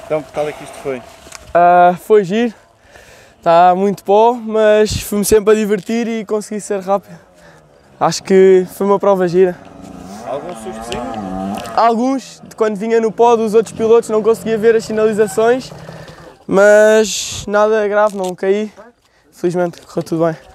Então, que tal é que isto foi? Foi giro, está muito pó, mas fui-me sempre a divertir e consegui ser rápido. Acho que foi uma prova gira. Algum sustozinho? Alguns, quando vinha no pó dos outros pilotos, não conseguia ver as sinalizações, mas nada grave, não caí. Felizmente correu tudo bem.